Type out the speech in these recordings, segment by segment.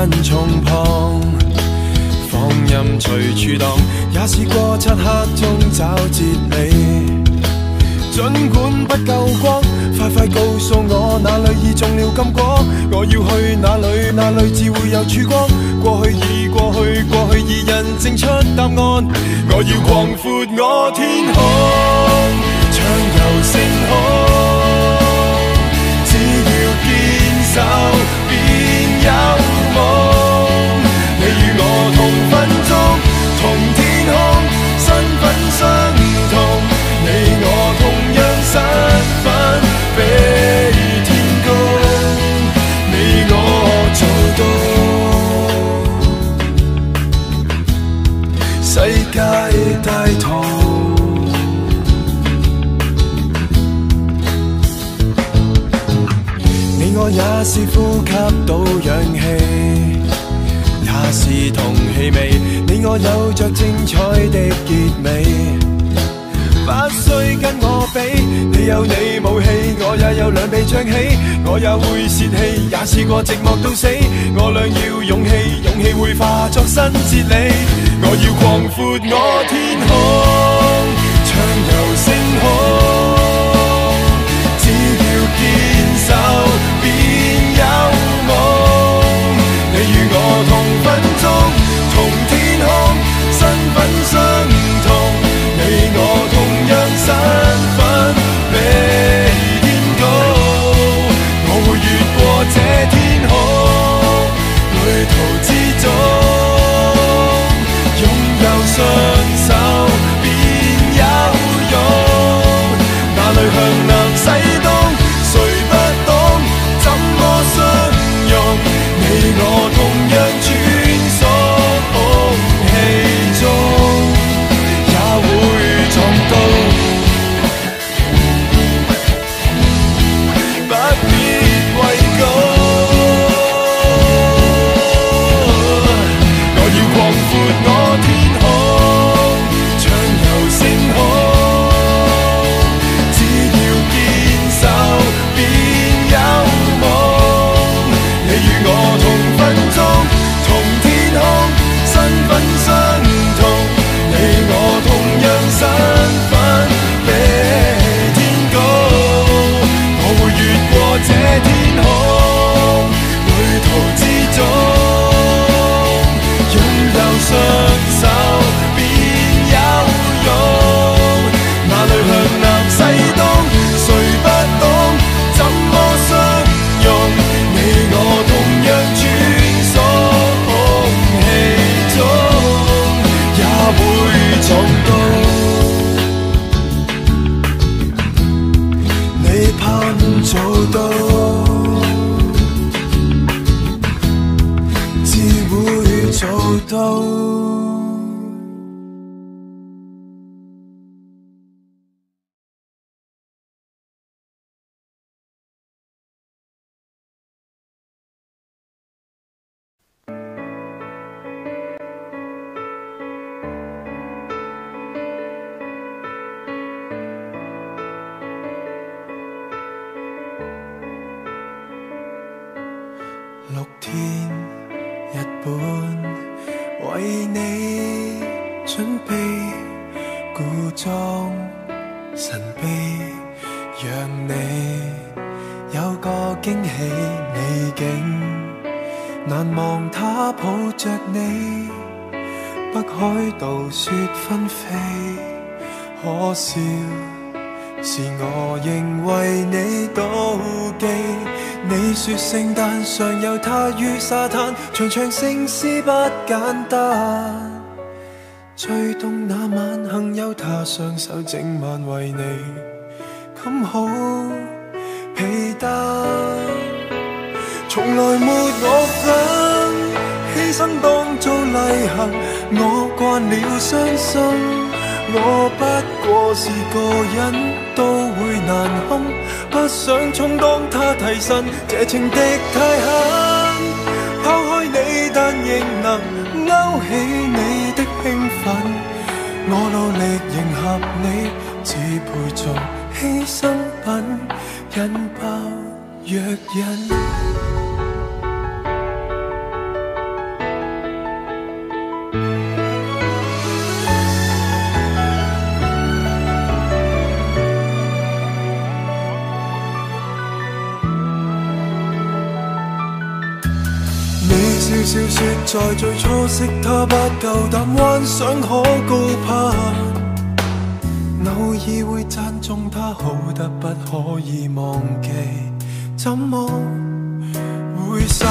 人從旁，放任隨處蕩，也試過漆黑中找哲理。儘管不夠光，快快告訴我哪裏已種了金果。我要去哪裏，哪裏至會有曙光。過去已過去，過去已印證出答案。我要擴闊我天空，暢遊星空。只要堅守，便有夢。你與我同分鐘，同天空，身份相同。你我同樣身份比天高，你我做到世界大同。你我也是呼吸到氧氣，也是同氣味。你我有着精彩的結尾。不需跟我比，你有你武器，我也有兩臂張起。我也會泄氣，也試過寂寞到死。我倆要勇氣，勇氣會化作新哲理。我要擴闊我天空，暢遊星空。只要堅守，便有夢。你與我同分鐘，同天空，身份相同。你我同樣身份比天高，我會越過這天空，旅途之中擁有雙手便有用。哪裏向南西東，誰不懂怎麼相用？你我同樣穿梭空氣中，會撞到，不必畏高。我要擴闊我天空，暢遊星空。只要堅守，便有夢。你與我同分鐘，同天空，身份相同。你我同樣身份比天高，我會越過這天空，旅途之中擁有雙手便有用。哪裏向南西東，誰不懂怎麼相用？你我同樣穿梭空氣中，也會撞到。你盼做到，自會做到。6天日本為你準備故裝神秘，讓你有個驚喜美景。難忘他抱着你，北海道雪紛飛，可笑是我仍為你妒忌。你說聖誕上有他於沙灘，長長聖詩不簡單。最凍那晚幸有他雙手整晚為你冚好被單。從來沒我份，犧牲當做例行，我慣了傷心。我不過是個人，都會難堪，不想充當他替身，這情敵太狠。拋開你，但仍能勾起你的興奮。我努力迎合你，只配做犧牲品，引爆藥引。 說在最初識他不夠膽幻想可高攀，偶爾會讚頌他好得不可以忘記，怎麼會散？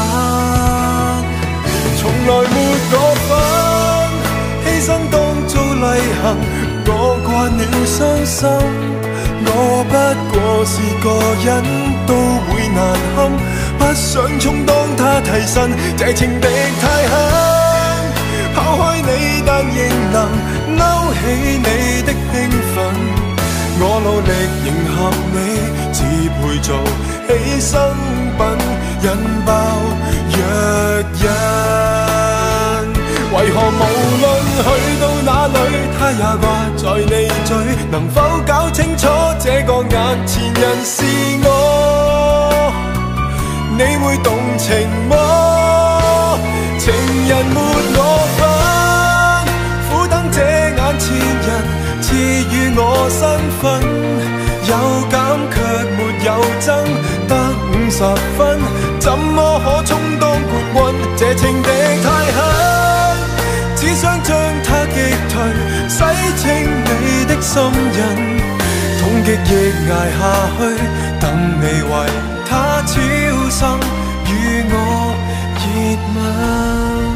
從來沒我份，犧牲當做例行，我慣了傷心，我不過是個人，都會難堪。不想充當他替身，這情敵太狠，拋開你但仍能勾起你的興奮。我努力迎合你，只配做犧牲品，引爆藥引。為何無論去到哪裏，他也掛在你嘴？能否搞清楚這個眼前人是我？你會動情麼？情人沒我份，苦等這眼前人賜予我身份，有減卻沒有增，得50分，怎麼可充當冠軍？這情敵太狠，只想將它擊退，洗清你的心癮，痛極亦捱下去，等你為他超生與我熱吻，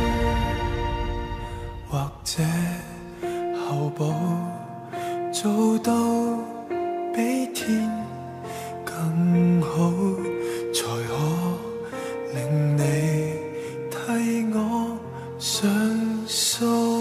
或者後補做到比天更好，才可令你替我上訴。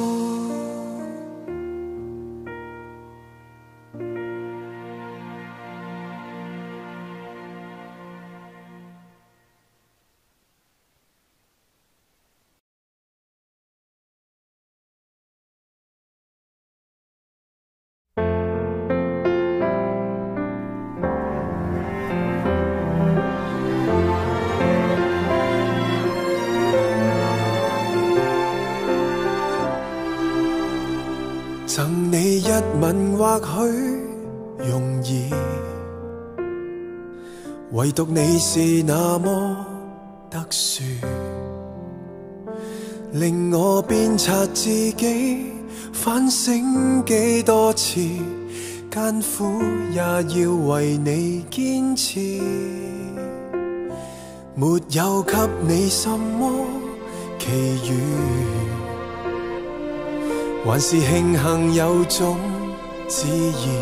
贈你一吻或許容易，唯獨你是那麼特殊，令我鞭策自己，反省幾多次，艱苦也要為你堅持，沒有給你什麼奇遇，還是慶幸有種自然。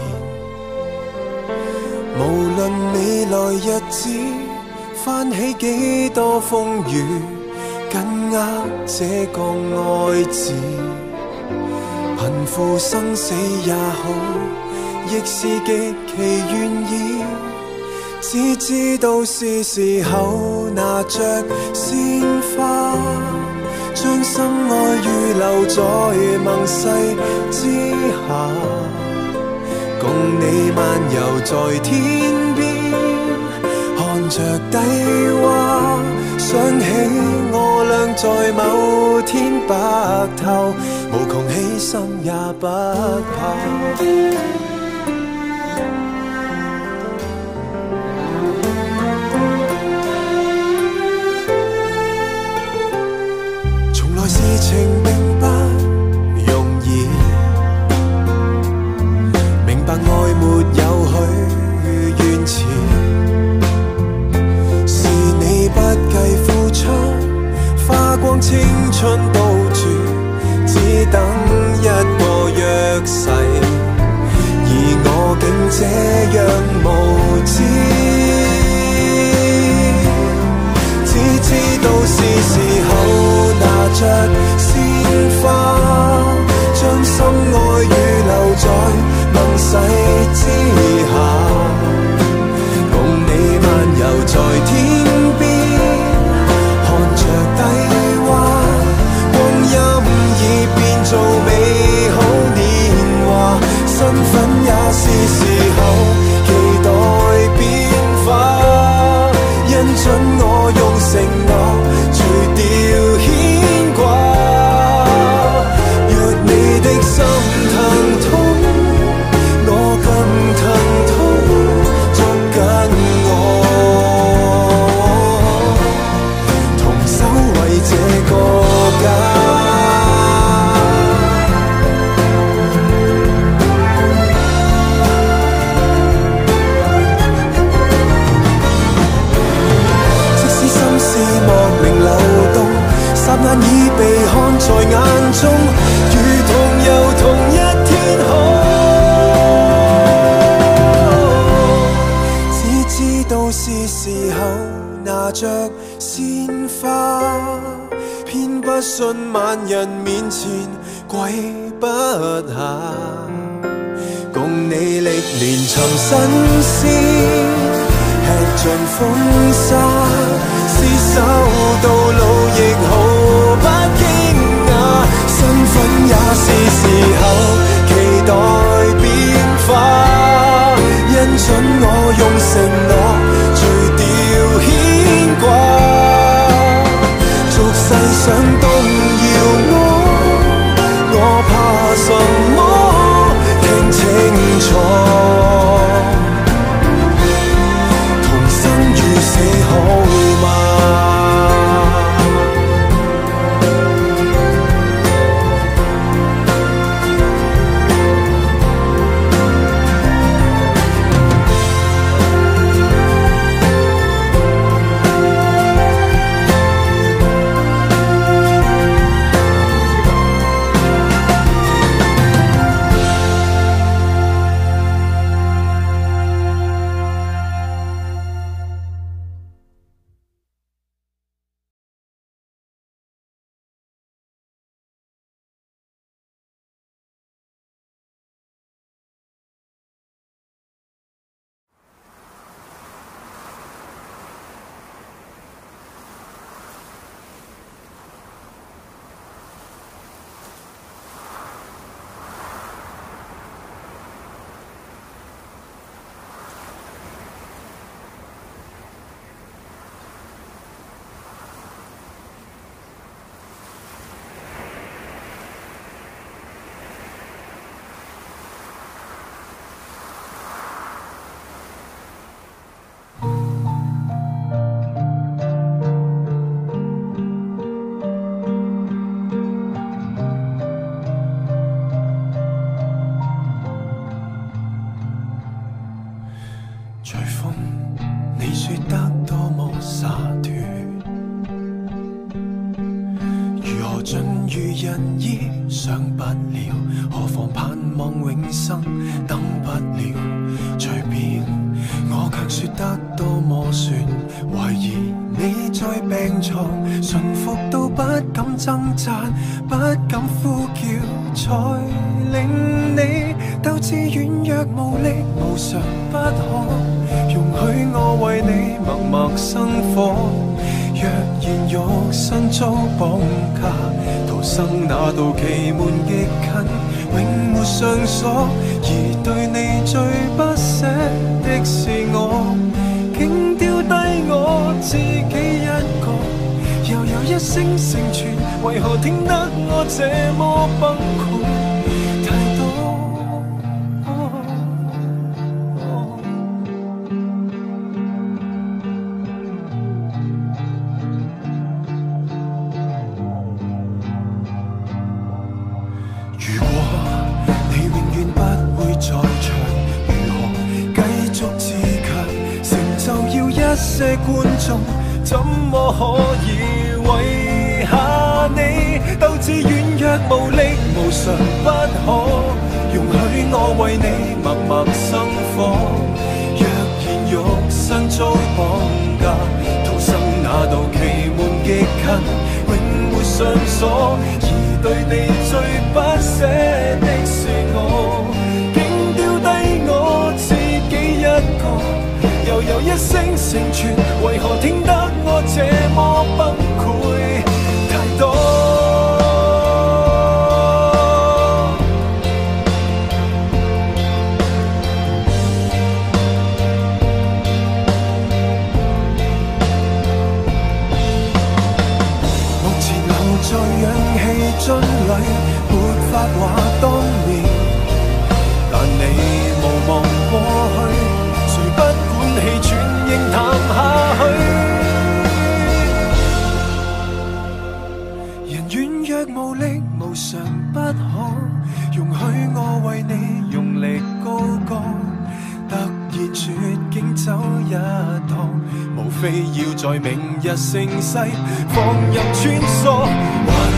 無論未來日子翻起幾多風雨，緊握這個愛字，貧富生死也好，亦是極其願意。只知道是時候拿着鮮花，將心愛預留在盟誓之下，共你漫遊在天邊，看着低洼，想起我倆在某天白頭，無窮犧牲也不怕。事情並不容易，明白愛沒有許願詞，是你不計付出，花光青春都住，只等一個約誓，而我竟這樣無知，只知道是時候拿着鮮花，將心愛預留在盟誓之下，共你漫遊在天邊，看着低洼，光陰已變做美好年華，身份也是時候期待變化，因准我用承諾除掉已被看在眼中，如同遊同一天空。只知道是時候拿着鮮花，偏不信萬人面前跪不下。共你歷練尋新鮮，吃盡風沙，廝守到老亦毫不驚訝。身份也是時候期待變化，因准我用承諾除掉牽掛。俗世想動搖我怕什麼？聽清楚，同生與死好嗎？掙扎不敢呼叫，才令你鬥志軟弱無力，無常不可容許我為你默默生火。若然肉身遭綁架，逃生那道奇門極近，永沒上鎖。而對你最不捨的是我，竟丟低我自己一個。又有一聲成全，為何聽得我這麼崩潰？太多。如果你永遠不會在場，如何繼續自強？成就要一些觀眾，怎麼可以為下你鬥志軟弱無力，無常不可容許我為你默默生火。若然肉身遭綁架，逃生那道奇門極近，永沒上鎖。而對你最不捨的是我，竟丟低我自己一個。又有一聲成全，為何聽得我這麼崩潰？太多。目前留在氧氣樽裏，沒法話當年，但你無望過去。不管氣喘仍談下去，人軟弱無力，無常不可容許我為你用力高歌。突然絕境走一趟，無非要在明日盛世放任穿梭。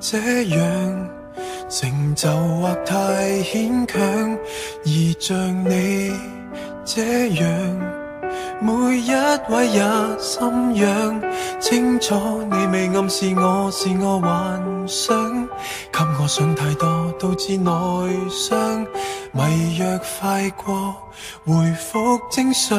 這樣，成就或太牽強，而像你這樣，每一位也心癢。清楚你未暗示我，是我幻想，給我想太多，導致內傷。迷藥快過，回復正常。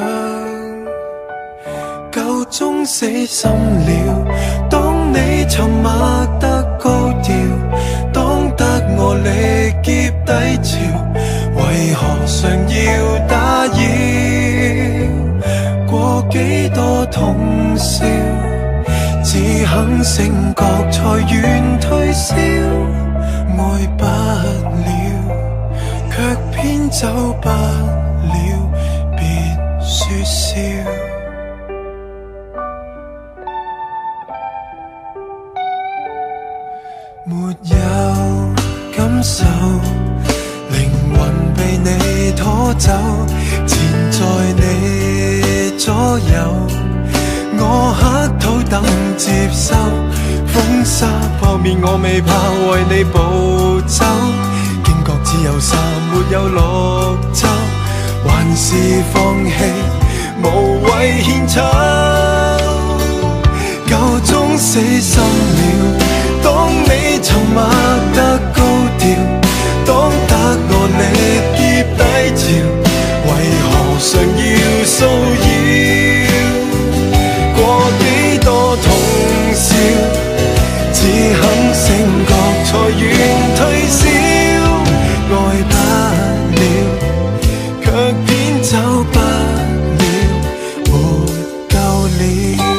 夠鐘死心了，當你沉默得高調，當得我力竭低潮，為何常要打擾？過幾多通宵，只肯醒覺才願退燒，愛不了，卻偏走不了，別說笑。沒有感受，靈魂被你拖走，纏在你左右，我乞討等接收。風沙破滅我未怕，為你暴走，驚覺只有沙沒有綠洲，還是放棄無謂獻醜。夠鐘死心了，當你沉默得高調，當得我力竭低潮，為何常要騷擾？過幾多通宵，只肯醒覺才願退燒，愛不了，卻偏走不了，沒救了。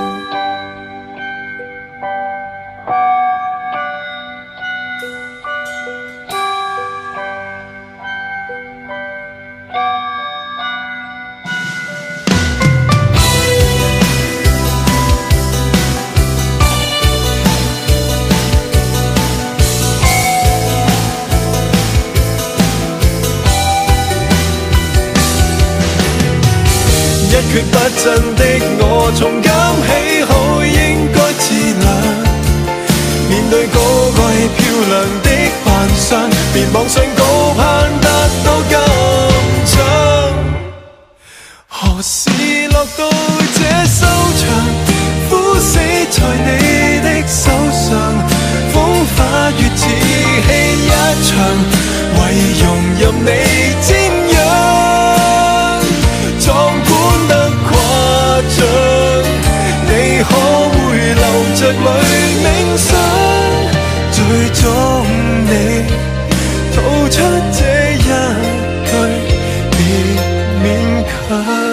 一蹶不振的我，從今起好應該自量。面對高貴漂亮的幻想，別妄想高攀得到金獎。何時落到這收場？枯死在你的手上，風化月似戲一場，為容任你瞻仰，壯觀得誇張。你可會留着淚冥想？最終你吐出這一句，別勉強。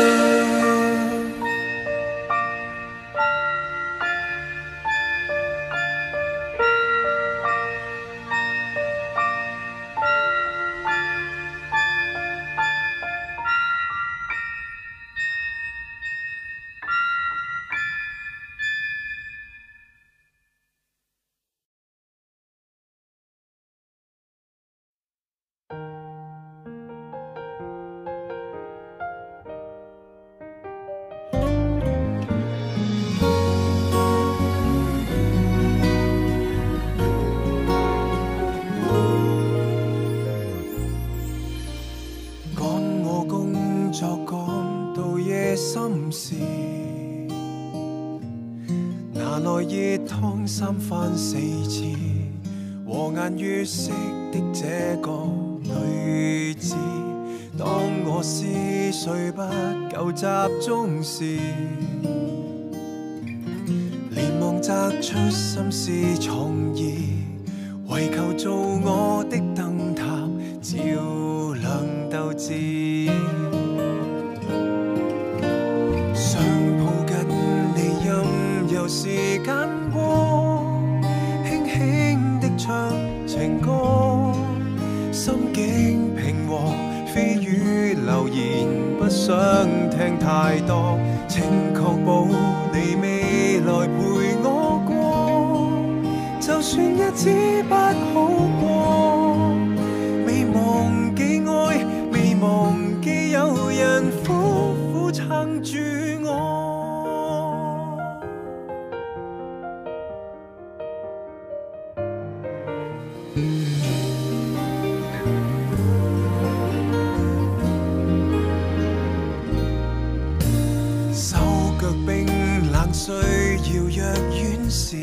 心事，拿來熱湯三番四次，和顏悅色的這個女子，當我思緒不夠集中時，連忙摘出心思創意，為求做我的燈塔，照亮鬥志。由時間過，輕輕的唱情歌，心境平和，蜚語流言不想聽太多，請確保你未來陪我過，就算日子不好過，未忘記愛，未忘記有人苦苦撐住我。 手腳冰冷，需要藥丸時，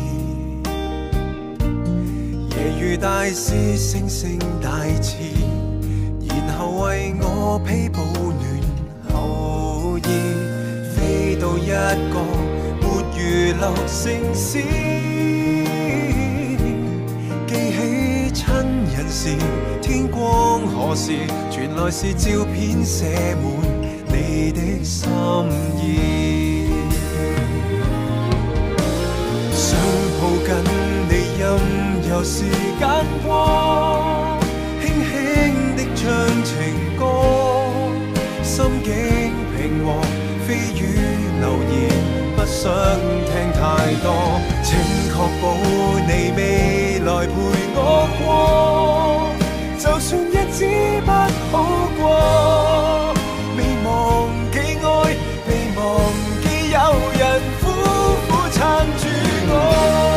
夜雨大師聲聲大詞，然後為我披保暖後衣，飛到一個沒娛樂城市，記起親人時，天光何時，傳來是照片寫滿你的心意，想抱緊你任由時間過，輕輕的唱情歌，心境平和，蜚語流言不想聽太多，請確保你未來陪我過，就算日子不好過，未忘記愛，未忘記有人苦苦撐住我。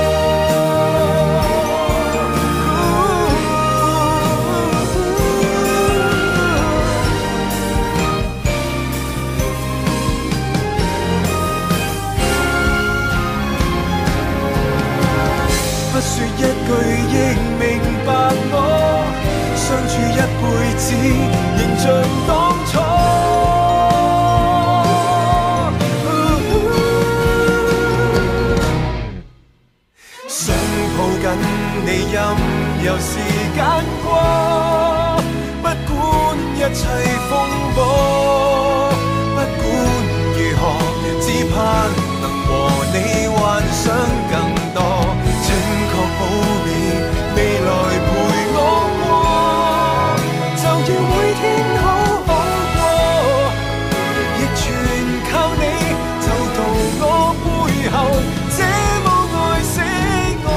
不說一句亦明白我，相處一輩子仍像當初。想抱緊你任由時間過，不管一切風波，不管如何，只盼能和你幻想更多。請確保你未來陪我過，就要每天好好過，亦全靠你，就到我背後這麼愛惜我。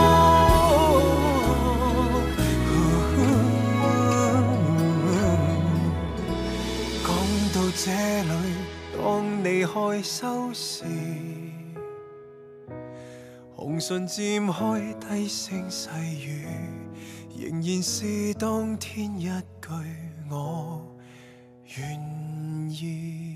講到這裡，當你開收時，紅唇漸開，低聲細語，仍然是當天一句我願意。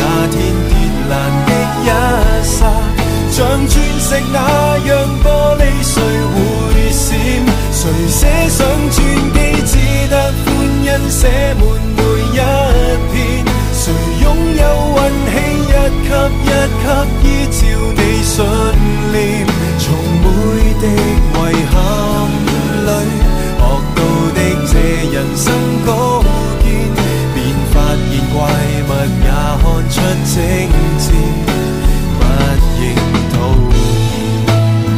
像鑽石那樣玻璃谁会闪？谁写上传记，只得欢欣写满每一篇。谁拥有运气，一级一级依照你信念，从每滴遗憾里学到的这人生高见，便发现怪物也看出精致，不应讨厌。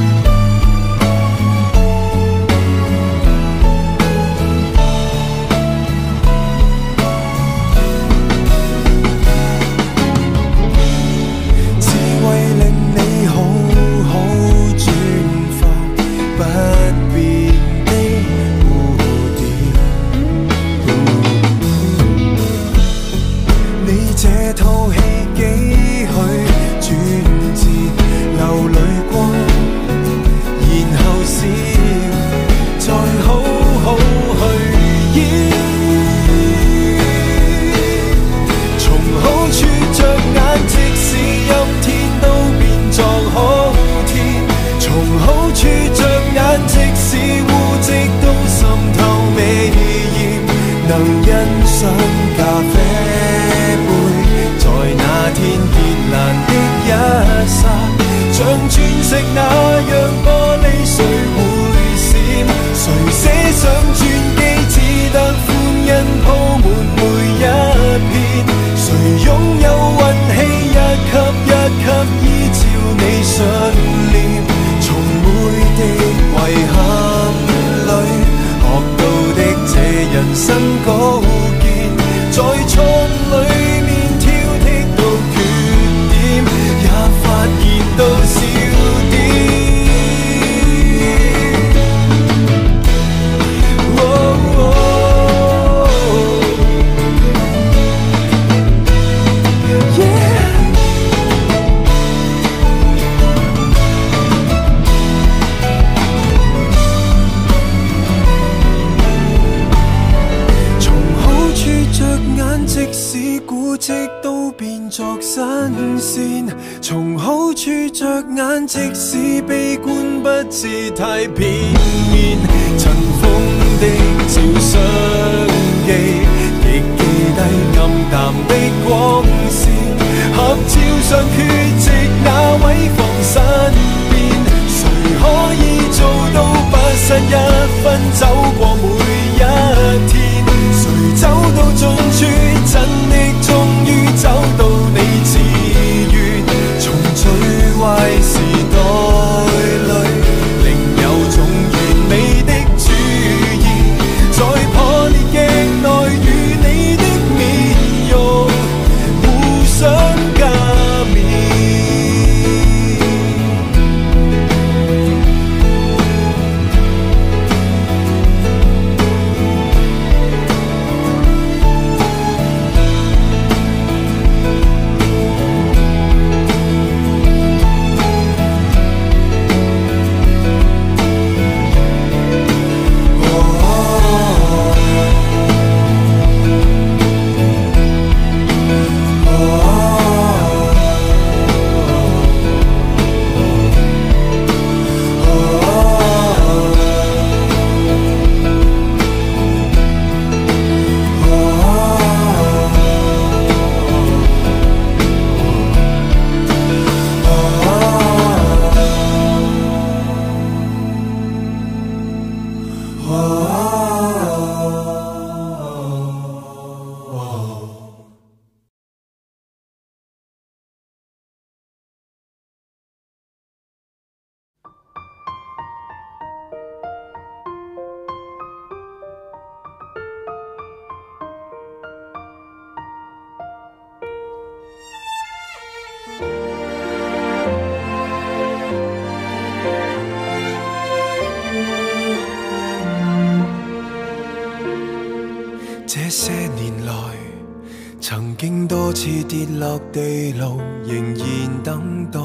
只为令你好好转化不变的蝴蝶。你这套戏几许转折，流泪过，然後笑，再好好去演。從好處着眼，即使陰天都變作好天。從好處着眼，即使污跡都滲透美豔。能欣賞咖啡杯，在那天結難的一剎，像鑽石那樣玻璃，誰會閃？誰寫上傳記，只得歡欣鋪滿每一片。誰擁有運氣，一級一級依照你信念，從每滴遺憾裏學到的這人生高見，在錯裏面挑剔到缺點，也發現到笑點。即使古蹟都變作新鮮，從好處着眼，即使悲觀不至太片面。塵封的照相機，亦記低暗淡的光線。合照上缺席那位防身邊，誰可以做到不失一分，走過每一天？誰走到盡處，真的終於走到你自願？從最壞時代裏，另有種完美的主意，在破裂鏡內與你的面容互相加冕。這些年來，曾經多次跌落地牢，仍然等待。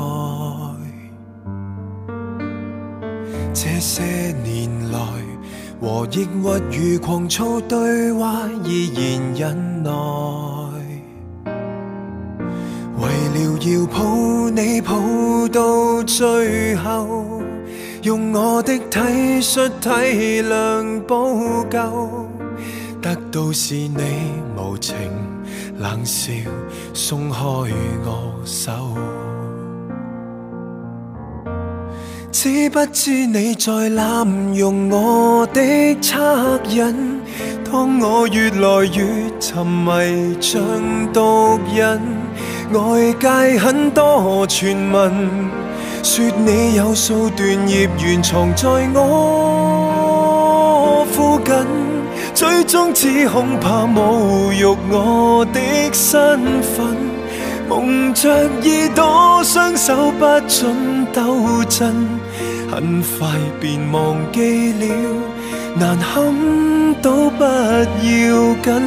這些年來，和抑鬱與狂躁對話，依然忍耐。為了要抱你抱到最後， 用我的體恤體諒補救，得到是你無情冷笑，鬆開我手。知不知你在濫用我的惻隱？當我越來越沉迷像毒癮，外界很多傳聞，說你有數段孽緣藏在我附近，最終只恐怕侮辱我的身份。蒙着耳朵，雙手不准抖震，很快便忘記了，難堪都不要緊。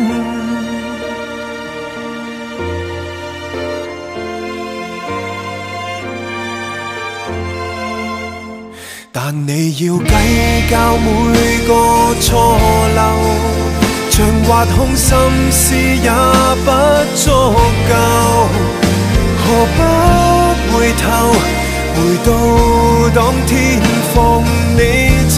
但你要計較每個錯漏，像挖空心思也不足夠，何不回頭，回到當天放你走？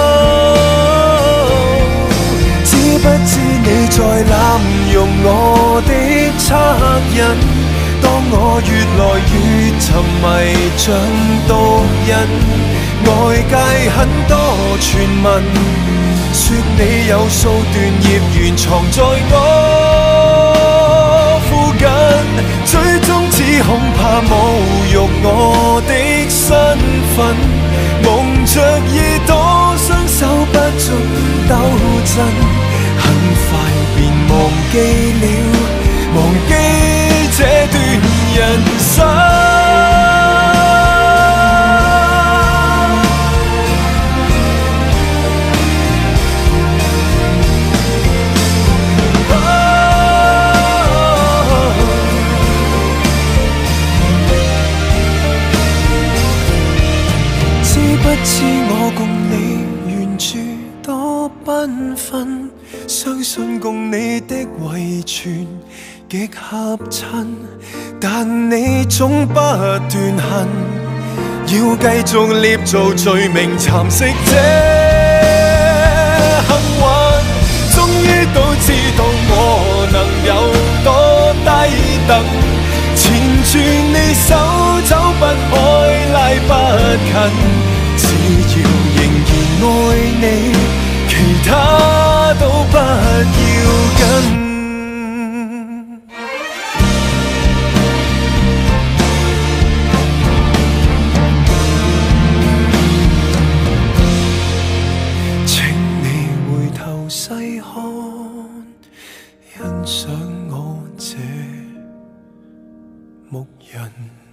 知不知你在濫用我的惻隱？當我越來越沉迷像毒癮，外界很多傳聞，說你有數段孽緣藏在我附近，最終只恐怕侮辱我的身份。蒙着耳朵，雙手不准抖震，很快便忘記了，忘記這段人生。不知我共你原著多繽紛，相信共你的遺傳極合襯，但你總不斷恨，要繼續捏造罪名蠶食這幸運。終於都知道我能有多低等，纏住你手走不開拉不近，只要仍然愛你，其他都不要緊。請你回頭細看，欣賞我這牧人。